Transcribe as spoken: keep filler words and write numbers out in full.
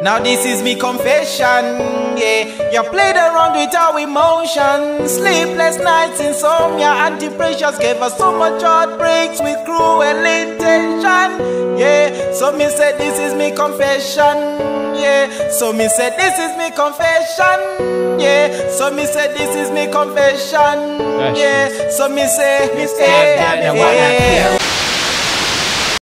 Now this is me confession, yeah. You played around with our emotions, sleepless nights, insomnia, anti-pressures gave us so much heartbreaks with cruel intention, yeah. So me said this is me confession, yeah. So me said this is me confession, yeah. So me said this is me confession, yeah. So me say, me say, yeah.